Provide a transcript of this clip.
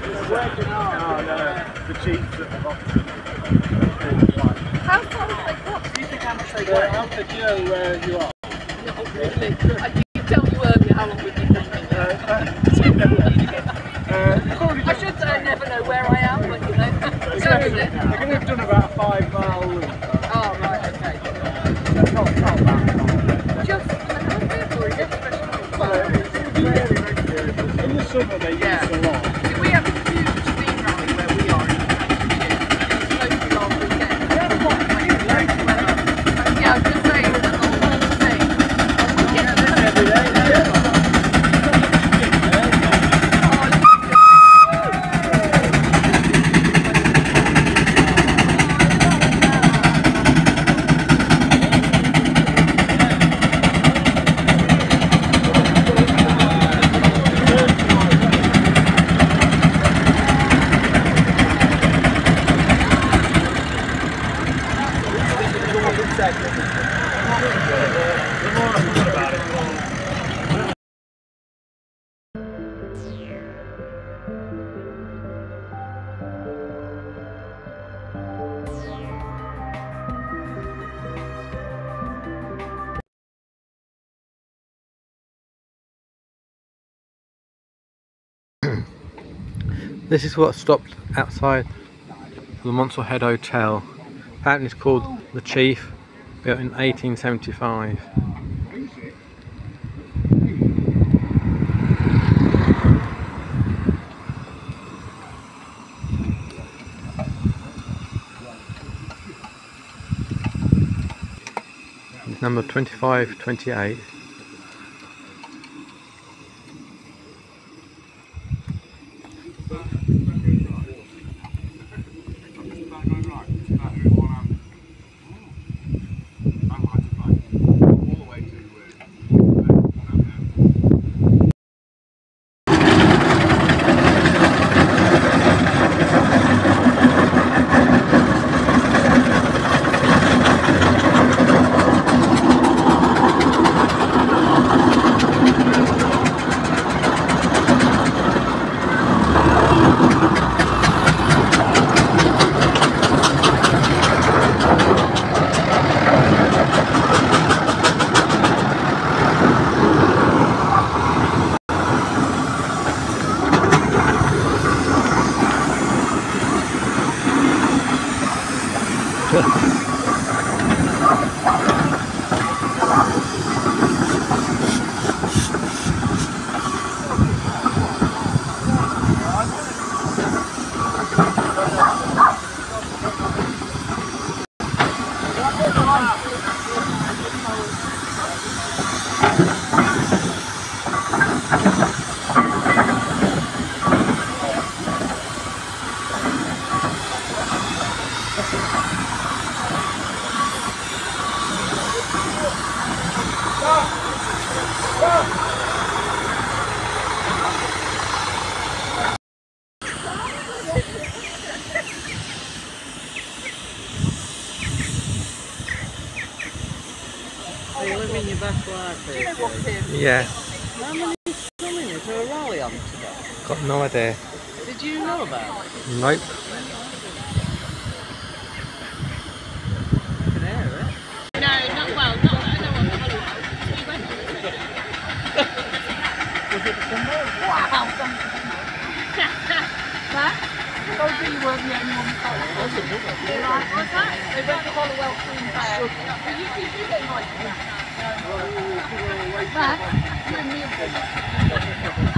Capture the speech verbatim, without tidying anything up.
Oh no, the Chiefs at the bottom. How far have they got? Do you think how much they weigh? How could you know where you are? Not really. I did tell you earlier how long we've been doing it. uh, I should say I never know where I am, but you know. They're going to have done about a five mile loop. Oh, right, okay. Not, not bad. Just a little bit, or is it special? Well, it's really nice. In the summer they yeah. use a lot. See, we have a huge steam rally where we are in the It's last weekend. Yeah, I'm just saying that the whole thing. We get this every day. This is what stopped outside the Monsell Head Hotel. Apparently it's called the Chief, built in eighteen seventy-five. It's number twenty-five twenty-eight. You're living your best life here. Do you know what, Tim? Yeah. How many is coming? Is there a rally on today? Got no idea. Did you know about it? Nope. You can hear it. No, not well, not I know on the holiday. We went on the trip. Was it somewhere? Wow! Matt? I told you you weren't the only one that was Right, what's that? They went to Hollowell Queen Fair. Well, you you do get invited. Matt, you and me have been.